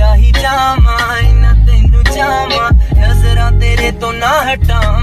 ही जावा इन्ना तेनू चावा नजरां तेरे तो ना हटावां।